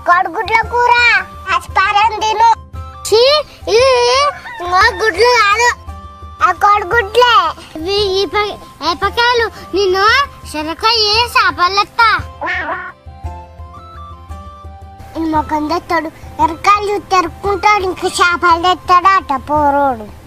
కొడుగుడ్ల కూర అస్పారం తిను. గుడ్లు కాదు ఆ కొడుగుడ్లే. ఏపకాయలు నిన్ను శనకాయ చేపలెత్తా. ఈ మొఖం తెస్తాడు ఎరకాయలు తెరుక్కుంటాడు ఇంకా చేపలు తెస్తాడట పోరోడు.